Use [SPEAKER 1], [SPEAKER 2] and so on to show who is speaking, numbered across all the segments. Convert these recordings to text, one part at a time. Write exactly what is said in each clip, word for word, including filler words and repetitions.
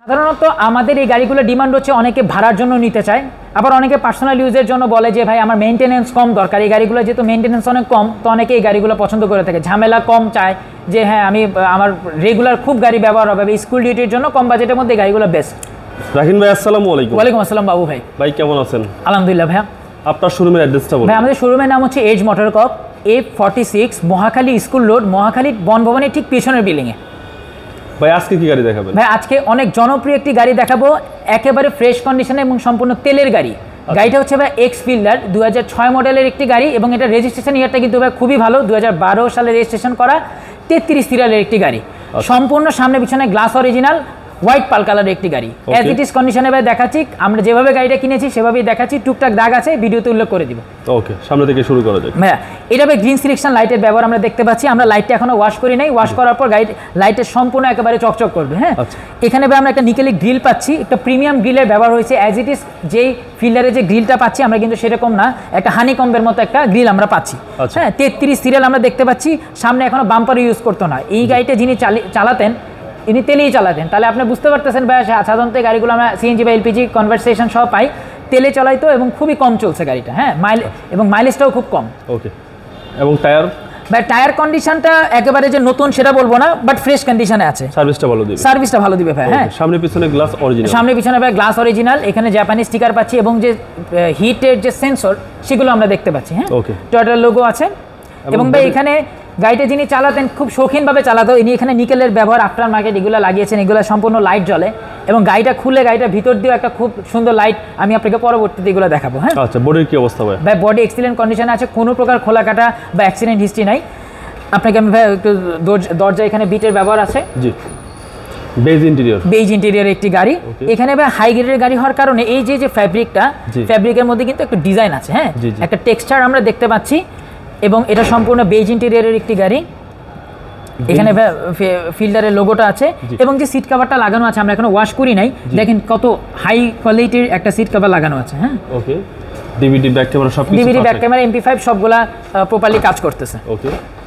[SPEAKER 1] সাধারণত আমাদের এই গাড়িগুলো ডিমান্ড হচ্ছে অনেকে ভাড়ার জন্য নিতে চায়, আবার অনেকে পার্সোনাল ইউজের জন্য বলে যে ভাই আমার মেইনটেনেন্স কম দরকার। এই গাড়িগুলো যেহেতু মেইনটেনেন্স অনেক কম, তো অনেকে এই গাড়িগুলো পছন্দ করে থাকে, ঝামেলা কম চায় যে হ্যাঁ আমি আমার রেগুলার খুব গাড়ি ব্যবহার হবে, স্কুল ডিউটির জন্য কম বাজেটের মধ্যে গাড়িগুলো বেস্ট।
[SPEAKER 2] রাহিন ভাই আসসালামু আলাইকুম।
[SPEAKER 1] ওয়ালাইকুম আসসালাম বাবু ভাই।
[SPEAKER 2] ভাই কেমন আছেন?
[SPEAKER 1] আলহামদুলিল্লাহ ভাইয়া।
[SPEAKER 2] আপনার শোরুমের অ্যাড্রেসটা বলুন।
[SPEAKER 1] ভাই আমাদের শোরুমের নাম হচ্ছে Edge Motor Corp, A forty six Mohakhali School Road, Mohakhali বনভবনের ঠিক পিছনের বিল্ডিংয়ে।
[SPEAKER 2] ভাই আজকে কি গাড়ি দেখাবেন?
[SPEAKER 1] ভাই আজকে অনেক জনপ্রিয় একটি গাড়ি দেখাবো, একেবারে ফ্রেশ কন্ডিশনে এবং সম্পূর্ণ তেলের গাড়ি। গাড়িটা হচ্ছে ভাই এক্স ফিল্ডার দু হাজার ছয় মডেলের একটি গাড়ি, এবং এটা রেজিস্ট্রেশন ইয়ারটা কিন্তু ভাই খুবই ভালো, দু হাজার বারো সালে রেজিস্ট্রেশন করা, তেত্রিশ সিরিয়ালের একটি গাড়ি। সম্পূর্ণ সামনে পিছনে গ্লাস অরিজিনাল, হোয়াইট পাল কালারের একটি গাড়ি। অ্যাজ ইট ইজ কন্ডিশনে ভাই দেখাচ্ছি, আমরা যেভাবে গাড়িটা কিনেছি সেভাবেই দেখাচ্ছি, টুকটাক দাগ আছে ভিডিওতে উল্লেখ করে দিব।
[SPEAKER 2] ওকে, সামনে থেকে শুরু করা যাক।
[SPEAKER 1] ভাইয়া এটা ভাই গ্রিন সিলেকশন লাইটের ব্যবহার আমরা দেখতে পাচ্ছি, আমরা লাইটটা এখনো ওয়াশ করি নাই, ওয়াশ করার পর গাড়ি লাইটের সম্পূর্ণ একেবারে চকচক করবে। হ্যাঁ, এখানে ভাই আমরা একটা নিকেলের গ্রিল পাচ্ছি, একটা প্রিমিয়াম গ্রিলের ব্যবহার হয়েছে। অ্যাজ ইট ইজ যেই ফিল্ডারে যে গ্রিলটা পাচ্ছি আমরা কিন্তু সেরকম না, একটা হানি কম্বের মতো একটা গ্রিল আমরা পাচ্ছি। হ্যাঁ, তেত্রিশ সিরিয়াল আমরা দেখতে পাচ্ছি, সামনে এখনো বাম্পার ইউজ করতো না। এই গাড়িটা যিনি চালাতেন ইনি তেলেই চালাতেন, তাহলে আপনি বুঝতে পারতেছেন ভাই সাধারণত গাড়িগুলো আমরা সিএনজি বা এলপিজি কনভার্সেশন সহ পাই, তেলে চালাইতো এবং খুবই কম চলছে গাড়িটা। হ্যাঁ, মাইল এবং মাইলেজটাও খুব কম।
[SPEAKER 2] ওকে, এবং টায়ার
[SPEAKER 1] ভাই টায়ার কন্ডিশনটা একেবারে যে নতুন সেটা বলবো না, বাট ফ্রেশ কন্ডিশনে আছে।
[SPEAKER 2] সার্ভিসটা ভালো দিবে,
[SPEAKER 1] সার্ভিসটা ভালো দিবে ভাই। হ্যাঁ,
[SPEAKER 2] সামনে পিছনে গ্লাস অরিজিনাল, সামনে
[SPEAKER 1] পিছনে ভাই গ্লাস অরিজিনাল, এখানে জাপানি স্টিকার পাচ্ছি এবং যে হিটের যে সেন্সর সেগুলো আমরা দেখতে পাচ্ছি। হ্যাঁ, ওকে, টয়োটার লোগো আছে। এবং ভাই এখানে গাড়িটা যিনি চালাতেন খুব শৌখিনভাবে চালাতো, ইনি এখানে নিকেলের ব্যবহার আফটার মার্কেট এগুলো লাগিয়েছেন, এগুলো সম্পূর্ণ লাইট জ্বলে, এবং গাড়িটা খুলে গাড়িটা ভিতর দিয়েও একটা খুব সুন্দর লাইট আমি আপনাকে পরবর্তীতে এগুলো দেখাবো। হ্যাঁ, আচ্ছা,
[SPEAKER 2] বডির কি অবস্থা ভাই?
[SPEAKER 1] ভাই বডি এক্সিলেন্ট কন্ডিশনে আছে, কোনো প্রকার খোলা কাটা বা অ্যাক্সিডেন্ট হিস্ট্রি নাই। আপনাকে আমি ভাই একটু দরজা এখানে বিটের ব্যবহার আছে। জি,
[SPEAKER 2] বেজ ইন্টেরিয়র,
[SPEAKER 1] বেজ ইন্টেরিয়র একটি গাড়ি। এখানে ভাই হাই গ্রেডের গাড়ি হওয়ার কারণে এই যে যে ফ্যাব্রিকটা, ফ্যাব্রিকের মধ্যে কিন্তু একটু ডিজাইন আছে। হ্যাঁ, একটা টেক্সচার আমরা দেখতে পাচ্ছি, এবং এটা সম্পূর্ণ বেজ ইন্টেরিয়রের একটি গাড়ি। এখানে ফিল্ডারের লোগোটা আছে, এবং যে সিট কভারটা লাগানো আছে আমরা এখনো ওয়াশ করি নাই, দেখেন কত হাই কোয়ালিটির একটা সিট কভার লাগানো আছে। হ্যাঁ, ওকে,
[SPEAKER 2] ডিভিডি ব্যাক ক্যামেরা সব কিছু,
[SPEAKER 1] DVD back camera, MP five সবগুলা প্রপারলি কাজ করতেছে।
[SPEAKER 2] ওকে,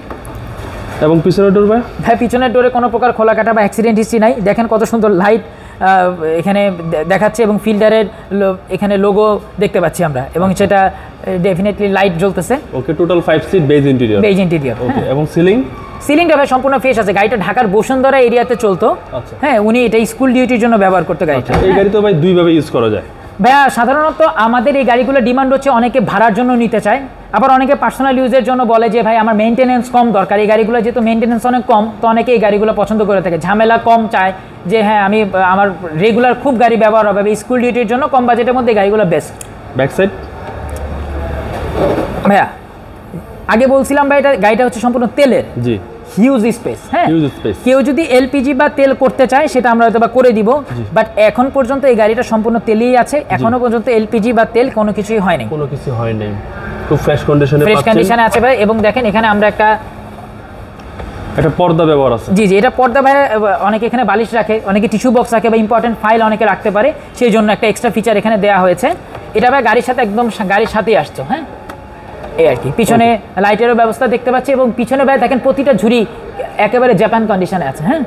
[SPEAKER 2] এবং পিছনের ডোর ভাই?
[SPEAKER 1] ভাই পিছনের ডোরে কোনো প্রকার খোলা কাটা বা অ্যাক্সিডেন্ট হিস্ট্রি নাই। দেখেন কত সুন্দর লাইট এখানে দেখাচ্ছে, এবং ফিল্ডারের এখানে লোগো দেখতে পাচ্ছি আমরা, এবং সেটা ডেফিনেটলি লাইট জ্বলতেছে।
[SPEAKER 2] Okay, total five seat beige interior,
[SPEAKER 1] beige interior.
[SPEAKER 2] Okay, এবং সিলিং
[SPEAKER 1] সিলিংটা ভাই সম্পূর্ণ ফ্রেশ আছে। গাড়িটা ঢাকার বসুন্ধরা এরিয়াতে চলতো। হ্যাঁ, উনি এটা স্কুল ডিউটির জন্য ব্যবহার করতে গাড়িটা।
[SPEAKER 2] এই গাড়ি তো ভাই দুইভাবে ইউজ করা যায়।
[SPEAKER 1] ভাইয়া সাধারণত আমাদের এই গাড়িগুলো ডিমান্ড হচ্ছে অনেকে ভাড়ার জন্য নিতে চায়, আবার অনেকে পার্সোনাল ইউজের জন্য বলে যে ভাই আমার মেইনটেনেন্স কম দরকার। এই গাড়িগুলো যেহেতু মেইনটেনেন্স অনেক কম, তো অনেকে এই গাড়িগুলো পছন্দ করে থাকে, ঝামেলা কম চায় যে হ্যাঁ আমি আমার রেগুলার খুব গাড়ি ব্যবহার হবে, স্কুল ডিউটির জন্য কম বাজেটের মধ্যে গাড়িগুলো বেস্ট।
[SPEAKER 2] ব্যাক সাইড
[SPEAKER 1] ভাইয়া আগে বলছিলাম ভাই এটা গাড়িটা হচ্ছে সম্পূর্ণ তেলের। জি, হিউজ স্পেস। হ্যাঁ, কেউ যদি এলপিজি বা তেল করতে চায় সেটা আমরা হয়তো বা করে দিব, বাট এখন পর্যন্ত এই গাড়িটা সম্পূর্ণ তেলেই আছে, এখনো পর্যন্ত এলপিজি বা তেল কোনো কিছুই হয় নাই,
[SPEAKER 2] কোনো কিছু হয় নাই, খুব ফ্রেশ কন্ডিশনে
[SPEAKER 1] ফ্রেশ কন্ডিশনে আছে ভাই। এবং দেখেন এখানে আমরা একটা
[SPEAKER 2] একটা পর্দা ব্যবহার আছে।
[SPEAKER 1] জি জি, এটা পর্দা ভাই, অনেকে এখানে বালিশ রাখে, অনেকে টিস্যু বক্স রাখে, বা ইম্পর্টেন্ট ফাইল অনেকে রাখতে পারে, সেই জন্য একটা এক্সট্রা ফিচার এখানে দেওয়া হয়েছে। এটা ভাই গাড়ির সাথে একদম গাড়ির সাথেই আসছে। হ্যাঁ, এই আর কি। পিছনে লাইটেরও ব্যবস্থা দেখতে পাচ্ছি, এবং পিছনে ভাই দেখেন প্রতিটা ঝুড়ি একেবারে জাপান কন্ডিশনে আছে। হ্যাঁ,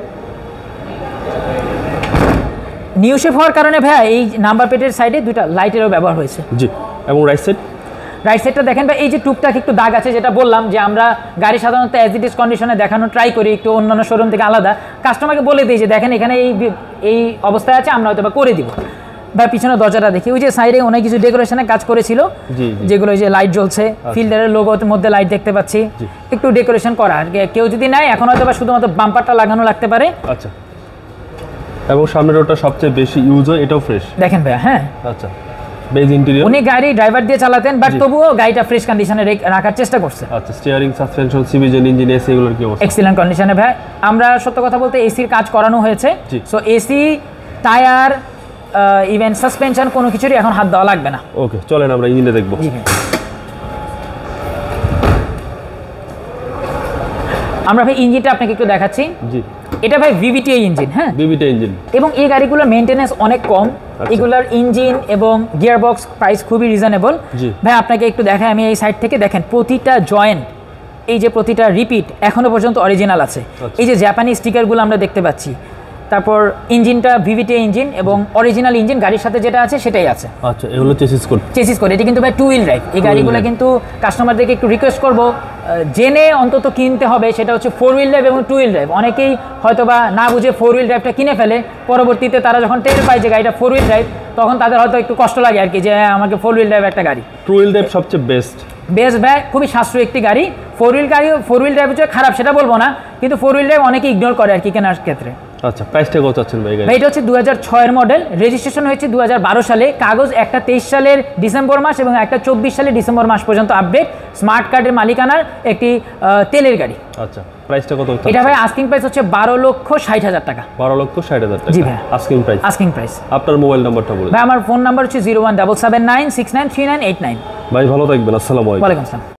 [SPEAKER 1] নিউ শেপ হওয়ার কারণে ভাই এই নাম্বার প্লেটের সাইডে দুটো লাইটেরও ব্যবহার হয়েছে।
[SPEAKER 2] জি, এবং রাইট সাইড
[SPEAKER 1] রাইট সাইডটা দেখেন ভাই, এই যে টুকটাক একটু দাগ আছে, যেটা বললাম যে আমরা গাড়ি সাধারণত অ্যাজ ইট ইজ কন্ডিশনে দেখানো ট্রাই করি, একটু অন্যান্য শোরুম থেকে আলাদা। কাস্টমারকে বলে দিই যে দেখেন এখানে এই এই অবস্থায় আছে, আমরা হয়তো বা করে দিব। বা পিছনে দরজাটা দেখি, ওই যে সাইডে অনেক কিছু ডেকোরেশনের কাজ করেছিল, যেগুলো ওই যে লাইট জ্বলছে, ফিল্ডারের লোগোর মধ্যে লাইট দেখতে পাচ্ছি, একটু ডেকোরেশন করা। কেউ যদি নেয় এখন হয়তো বা শুধুমাত্র বাম্পারটা লাগানো লাগতে পারে।
[SPEAKER 2] আচ্ছা, এবং সামনের রোডটা সবচেয়ে বেশি ইউজ হয়, এটাও ফ্রেশ
[SPEAKER 1] দেখেন ভাই। হ্যাঁ,
[SPEAKER 2] আচ্ছা, বেজ ইন্টেরিয়র।
[SPEAKER 1] উনি গাড়ি ড্রাইভার দিয়ে চালাতেন, বাট তবুও গাড়িটা ফ্রেশ কন্ডিশনে রাখার চেষ্টা করছে।
[SPEAKER 2] আচ্ছা, স্টিয়ারিং, সাসপেনশন, সিভিজেন, ইঞ্জিন, এসি এগুলোর কি অবস্থা?
[SPEAKER 1] এক্সিলেন্ট কন্ডিশনে ভাই। আমরা সত্য কথা বলতে এসির কাজ করানো হয়েছে, so AC, tyre, even suspension কোনো কিছুরই এখন হাত দেওয়া লাগবে না।
[SPEAKER 2] ওকে, চলেন আমরা ইঞ্জিনে দেখবো।
[SPEAKER 1] আমরা ভাই ইঞ্জিনটা আপনাকে একটু দেখাচ্ছি। জি, এটা ভাই ভিভিটিআই ইঞ্জিন। হ্যাঁ, ভিভিটিআই ইঞ্জিন, এবং এই গাড়িগুলোর মেইনটেনেন্স অনেক কম। এগুলোর ইঞ্জিন এবং গিয়ার বক্স প্রাইস খুবই রিজনেবল। ভাই আপনাকে একটু দেখাই আমি এই সাইড থেকে, দেখেন প্রতিটা জয়েন্ট, এই যে প্রতিটা রিপিট এখনো পর্যন্ত অরিজিনাল আছে। এই যে জাপানি স্টিকারগুলো আমরা দেখতে পাচ্ছি, তারপর ইঞ্জিনটা ভিভিটি ইঞ্জিন এবং অরিজিনাল ইঞ্জিন গাড়ির সাথে যেটা আছে সেটাই আছে।
[SPEAKER 2] আচ্ছা, এগুলো চেসিস কোড।
[SPEAKER 1] চেসিস কোড, এটি কিন্তু ভাই টু হুইল ড্রাইভ। এই গাড়িগুলো কিন্তু কাস্টমারদেরকে একটু রিকোয়েস্ট করবো জেনে অন্তত কিনতে হবে, সেটা হচ্ছে ফোর হুইল ড্রাইভ এবং টু হুইল ড্রাইভ। অনেকেই হয়তো বা না বুঝে ফোর হুইল ড্রাইভটা কিনে ফেলে, পরবর্তীতে তারা যখন টের পায় যে গাড়িটা ফোর হুইল ড্রাইভ তখন তাদের হয়তো একটু কষ্ট লাগে আর কি, যে আমাকে ফোর হুইল ড্রাইভ একটা গাড়ি।
[SPEAKER 2] টু হুইল ড্রাইভ সবচেয়ে বেস্ট
[SPEAKER 1] বেস্ট ভাই, খুবই সাশ্রয়ী একটি গাড়ি। ফোর হুইল গাড়ি, ফোর হুইল ড্রাইভ হচ্ছে খারাপ সেটা বলবো না, কিন্তু ফোর হুইল ড্রাইভ অনেকে ইগনোর করে আর কি কেনার ক্ষেত্রে।
[SPEAKER 2] আচ্ছা, প্রাইসটা কত চাচ্ছেন ভাই?
[SPEAKER 1] ভাই এটা হচ্ছে দু হাজার ছয়ের মডেল, রেজিস্ট্রেশন হয়েছে দু হাজার বারো সালে, কাগজ একটা তেইশ সালের ডিসেম্বর মাস এবং একটা চব্বিশ সালের ডিসেম্বর মাস পর্যন্ত আপডেট, স্মার্ট কার্ডের মালিকানার একটি তেলের গাড়ি।
[SPEAKER 2] আচ্ছা, প্রাইসটা কত?
[SPEAKER 1] এটা ভাই আস্কিং প্রাইস হচ্ছে বারো লক্ষ ষাট হাজার টাকা।
[SPEAKER 2] বারো লক্ষ ষাট হাজার টাকা
[SPEAKER 1] জি ভাই,
[SPEAKER 2] আস্কিং প্রাইস।
[SPEAKER 1] Asking price.
[SPEAKER 2] আপনার মোবাইল নাম্বারটা বলুন
[SPEAKER 1] ভাই। আমার ফোন নাম্বার হচ্ছে zero one double seven nine six nine three nine eight nine.
[SPEAKER 2] ভাই ভালো থাকবেন, আসসালামু আলাইকুম।
[SPEAKER 1] ওয়ালাইকুম আসসালাম।